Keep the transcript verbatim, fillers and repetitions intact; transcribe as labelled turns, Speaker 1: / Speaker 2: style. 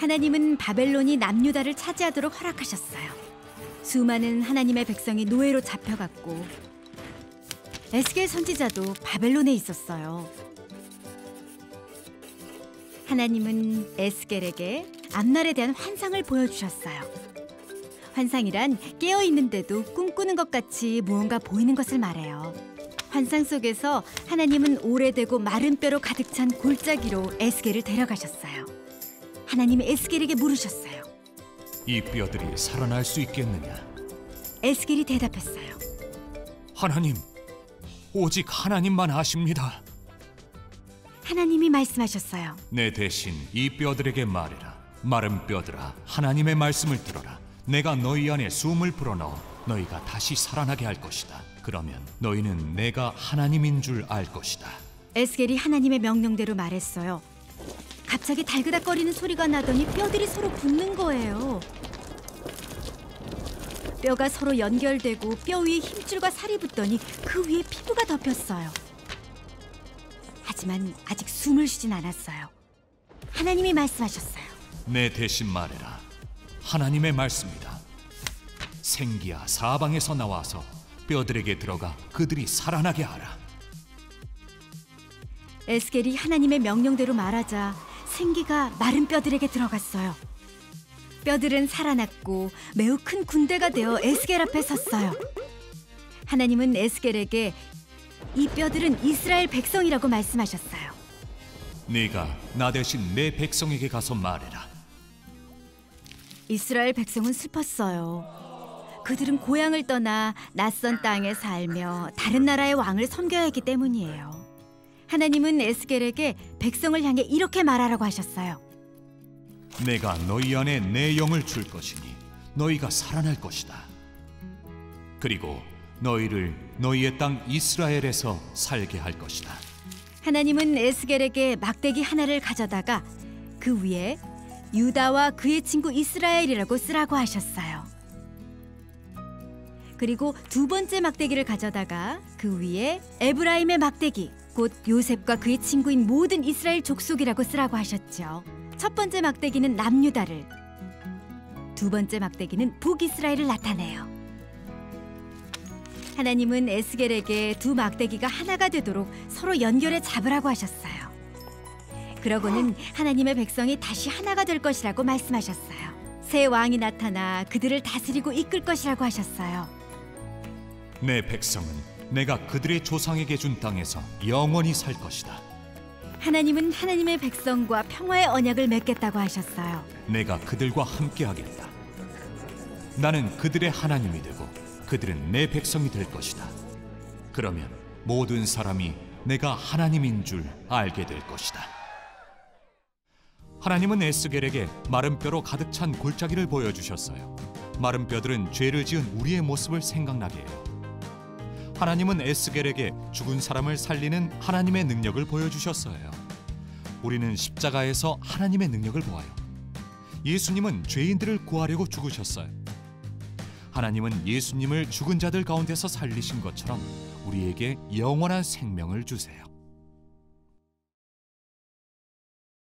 Speaker 1: 하나님은 바벨론이 남유다를 차지하도록 허락하셨어요. 수많은 하나님의 백성이 노예로 잡혀갔고 에스겔 선지자도 바벨론에 있었어요. 하나님은 에스겔에게 앞날에 대한 환상을 보여주셨어요. 환상이란 깨어있는데도 꿈꾸는 것 같이 무언가 보이는 것을 말해요. 환상 속에서 하나님은 오래되고 마른 뼈로 가득 찬 골짜기로 에스겔을 데려가셨어요. 하나님이 에스겔에게 물으셨어요.
Speaker 2: 이 뼈들이 살아날 수 있겠느냐?
Speaker 1: 에스겔이 대답했어요.
Speaker 2: 하나님, 오직 하나님만 아십니다.
Speaker 1: 하나님이 말씀하셨어요.
Speaker 2: 내 대신 이 뼈들에게 말해라. 마른 뼈들아, 하나님의 말씀을 들어라. 내가 너희 안에 숨을 불어넣어 너희가 다시 살아나게 할 것이다. 그러면 너희는 내가 하나님인 줄 알 것이다.
Speaker 1: 에스겔이 하나님의 명령대로 말했어요. 갑자기 달그닥거리는 소리가 나더니 뼈들이 서로 붙는 거예요. 뼈가 서로 연결되고 뼈 위에 힘줄과 살이 붙더니 그 위에 피부가 덮였어요. 하지만 아직 숨을 쉬진 않았어요. 하나님이 말씀하셨어요.
Speaker 2: 내 대신 말해라. 하나님의 말씀이다. 생기야 사방에서 나와서 뼈들에게 들어가 그들이 살아나게 하라.
Speaker 1: 에스겔이 하나님의 명령대로 말하자 생기가 마른 뼈들에게 들어갔어요. 뼈들은 살아났고 매우 큰 군대가 되어 에스겔 앞에 섰어요. 하나님은 에스겔에게 이 뼈들은 이스라엘 백성이라고 말씀하셨어요.
Speaker 2: 네가 나 대신 내 백성에게 가서 말해라.
Speaker 1: 이스라엘 백성은 슬펐어요. 그들은 고향을 떠나 낯선 땅에 살며 다른 나라의 왕을 섬겨야 했기 때문이에요. 하나님은 에스겔에게 백성을 향해 이렇게 말하라고 하셨어요.
Speaker 2: 내가 너희 안에 내 영을 줄 것이니 너희가 살아날 것이다. 그리고 너희를 너희의 땅 이스라엘에서 살게 할 것이다.
Speaker 1: 하나님은 에스겔에게 막대기 하나를 가져다가 그 위에 유다와 그의 친구 이스라엘이라고 쓰라고 하셨어요. 그리고 두 번째 막대기를 가져다가 그 위에 에브라임의 막대기, 곧 요셉과 그의 친구인 모든 이스라엘 족속이라고 쓰라고 하셨죠. 첫 번째 막대기는 남유다를, 두 번째 막대기는 북이스라엘을 나타내요. 하나님은 에스겔에게 두 막대기가 하나가 되도록 서로 연결해 잡으라고 하셨어요. 그러고는 하나님의 백성이 다시 하나가 될 것이라고 말씀하셨어요. 새 왕이 나타나 그들을 다스리고 이끌 것이라고 하셨어요.
Speaker 2: 내 백성은 내가 그들의 조상에게 준 땅에서 영원히 살 것이다.
Speaker 1: 하나님은 하나님의 백성과 평화의 언약을 맺겠다고 하셨어요.
Speaker 2: 내가 그들과 함께 하겠다. 나는 그들의 하나님이 되고 그들은 내 백성이 될 것이다. 그러면 모든 사람이 내가 하나님인 줄 알게 될 것이다. 하나님은 에스겔에게 마른 뼈로 가득 찬 골짜기를 보여주셨어요. 마른 뼈들은 죄를 지은 우리의 모습을 생각나게 해요. 하나님은 에스겔에게 죽은 사람을 살리는 하나님의 능력을 보여주셨어요. 우리는 십자가에서 하나님의 능력을 보아요. 예수님은 죄인들을 구하려고 죽으셨어요. 하나님은 예수님을 죽은 자들 가운데서 살리신 것처럼 우리에게 영원한 생명을 주세요.